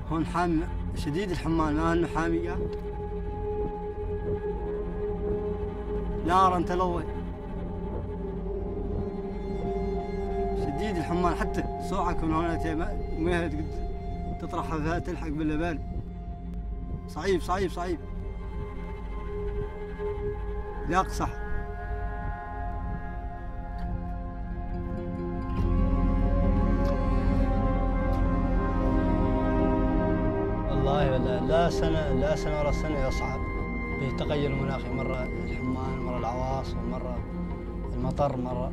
هون حامي شديد الحمال، ما انه حامي قاعد نارا تلظي شديد الحمال. حتى صوعك من هنا ما تطرحها فيها تلحق باللبان. صعيب صعيب صعيب لا اقصح. والله لا سنة ورا سنة يصعب بالتغير المناخي، مرة الحمان، مرة العواصف، ومرة المطر، مرة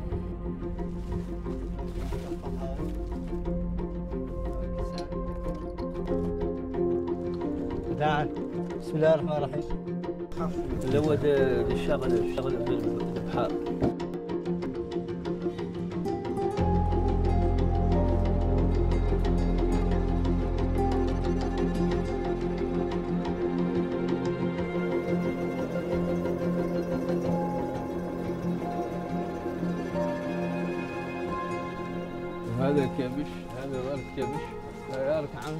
داعم. بسم الله الرحمن الرحيم. نزود الشغل بالبحار. هذا كبش، هذا ورد كبش، لا عن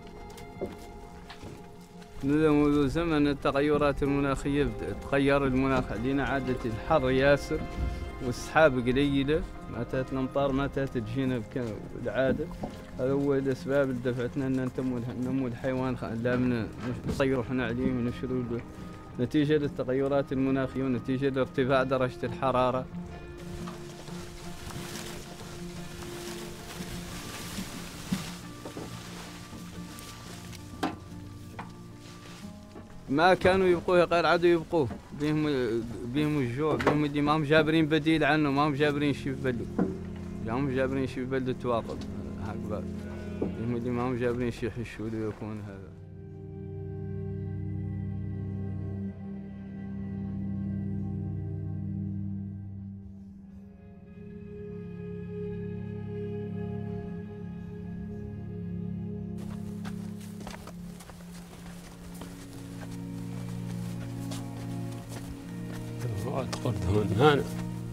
منذ زمن التغيرات المناخية تغير المناخ علينا، عادة الحر ياسر والسحاب قليلة، ما تأتي الأمطار ما تجينا بالعادة. هذا هو الأسباب اللي دفعتنا أن ننمو الحيوان لا نصيروا احنا عليه ونشروا له، نتيجة للتغيرات المناخية ونتيجة لارتفاع درجة الحرارة. ما كانوا يبقوه غير عادوا يبقوه، بهم الجوع، بهم اللي ما هم جابرين بديل عنه، ما هم جابرين شي في بلده، ما هم جابرين شي في بلده تواطل هكذا، بهم اللي ما هم جابرين شي يحشوا له يكون هذا. أدخل هون هنا.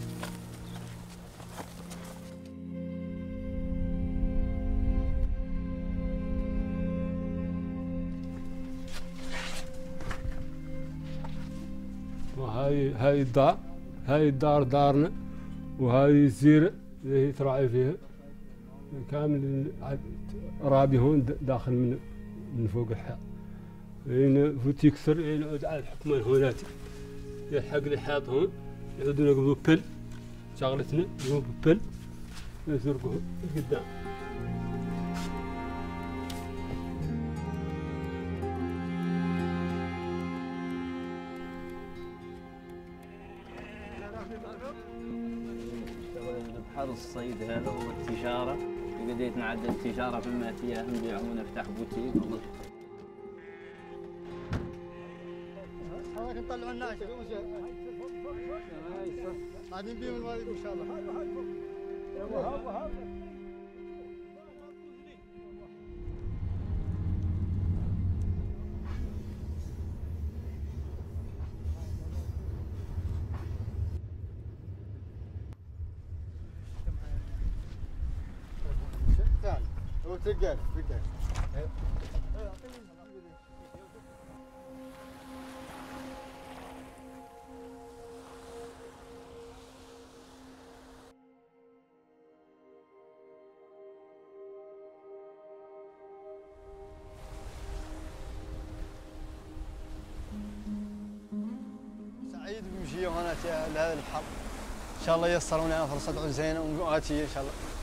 هاي الدار دارنا، وهذه الزيرة اللي هي تراعي فيها كامل رابي هون داخل من فوق الحاء. هنا فوت يكسر يعود على الحكمان هوناتي يلحق الحيط هون، يعودون يقبضوا بل شغلتنا يقبضوا بل يسرقوا قدام. البحر الصيد هذا والتجارة، بديت نعدل التجارة بما فيها نبيع ونفتح بوتيك. نطلعوا الناس قاعدين بيهم الموارد ان شاء الله. ثاني هو رجال سعيد بمشي هنا لهذا البحر، ان شاء الله ييسرون لنا فرصة زينة وآتية ان شاء الله.